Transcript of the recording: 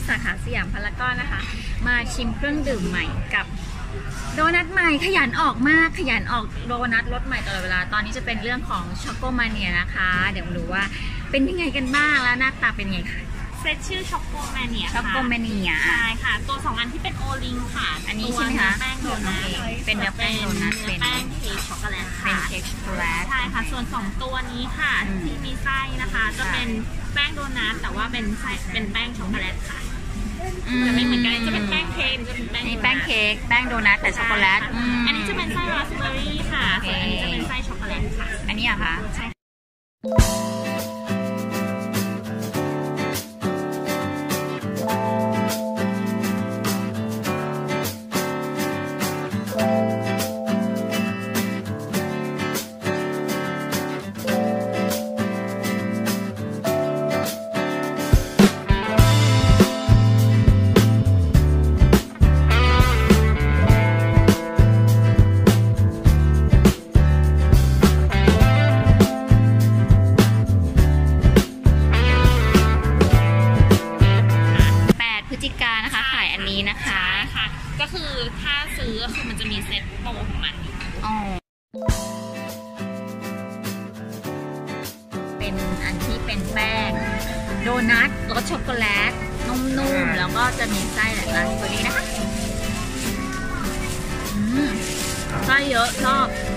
สาขาสยามพารากอนนะคะมาชิมเครื่องดื่มใหม่กับโดนัทใหม่ขยันออกมากขยันออกโดนัทรสใหม่ตลอดเวลาตอนนี้จะเป็นเรื่องของช็อกโกมาเนียนะคะเดี๋ยวมาดูว่าเป็นยังไงกันบ้างแล้วหน้าตาเป็นไงคะเซตชื่อช็อกโกแมเนียช็อกโกแมเนียใช่ค่ะตัว2อันที่เป็นโอลิงค่ะอันนี้ใช่ไหมคะแป้งโดนัทเป็นเนื้อแป้งโดนัทเป็นแป้งเค้กช็อกโกแลตเป็นเค้กช็อกโกแลตใช่ค่ะส่วน2ตัวนี้ค่ะที่มีไส้นะคะจะเป็นแป้งโดนัทแต่ว่าเป็นไส้เป็นแป้งช็อกโกแลตค่ะจะไม่เหมือนกันจะเป็นแป้งเค้กจะเป็นแป้งเค้กแป้งโดนัทแต่ช็อกโกแลตอันนี้จะเป็นไส้ราสเบอร์รี่ค่ะส่วนอันนี้จะเป็นไส้ช็อกโกแลตค่ะอันนี้อะคะใช่พฤศจิกายนนะคะขายอันนี้นะคะค่ะก็คือถ้าซื้อก็คือมันจะมีเซ็ตโปรของมันอยู่เป็นอันที่เป็นแป้งโดนัทรสช็อกโกแลตนุ่มๆแล้วก็จะมีไส้หลายราสเบอร์รี่นะคะไส้เยอะชอบ